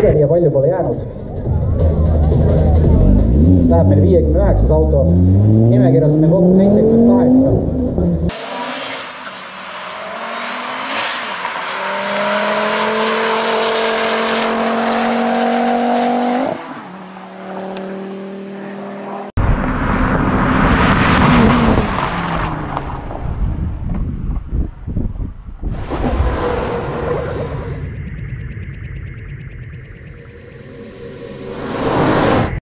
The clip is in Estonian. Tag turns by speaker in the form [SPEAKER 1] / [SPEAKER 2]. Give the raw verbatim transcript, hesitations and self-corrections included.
[SPEAKER 1] siia palju pole jäänud. Läheb meil viiekümne üheksas auto. Nimekirjas on meil kokku seitsekümmend kaheksa.